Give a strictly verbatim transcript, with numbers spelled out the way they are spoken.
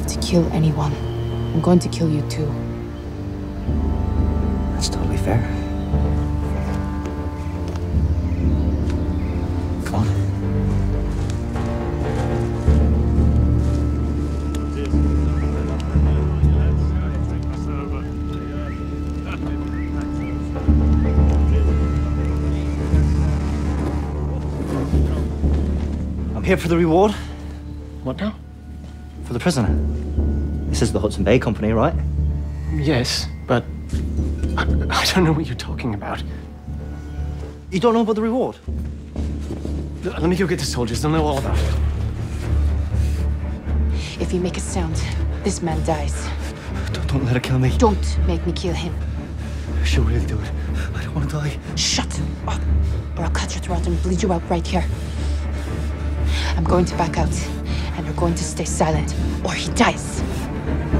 to kill anyone, I'm going to kill you too. That's totally fair. Come on. I'm here for the reward. What now? For the prisoner. This is the Hudson Bay Company, right? Yes, but I, I don't know what you're talking about. You don't know about the reward? L- Let me go get the soldiers. They'll know all about it. If you make a sound, this man dies. Don't, don't let her kill me. Don't make me kill him. She'll really do it. I don't want to die. Shut up, or I'll cut your throat and bleed you out right here. I'm going to back out, and you're going to stay silent, or he dies.